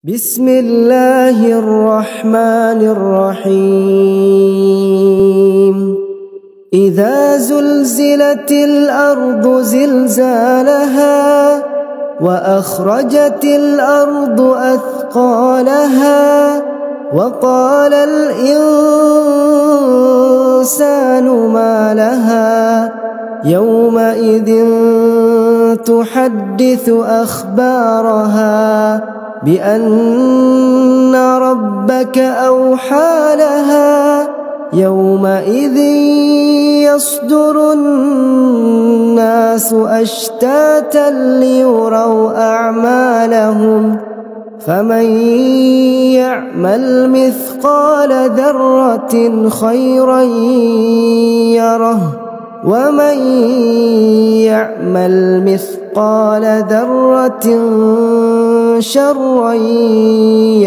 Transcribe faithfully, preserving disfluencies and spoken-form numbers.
بسم الله الرحمن الرحيم إذا زلزلت الأرض زلزالها وأخرجت الأرض أثقالها وقال الإنسان ما لها يومئذ تحدث أخبارها بأن ربك أوحى لها يومئذ يصدر الناس أشتاتا ليروا أعمالهم فمن يعمل مثقال ذرة خيرا يره ومن يعمل مثقال ذرة شرا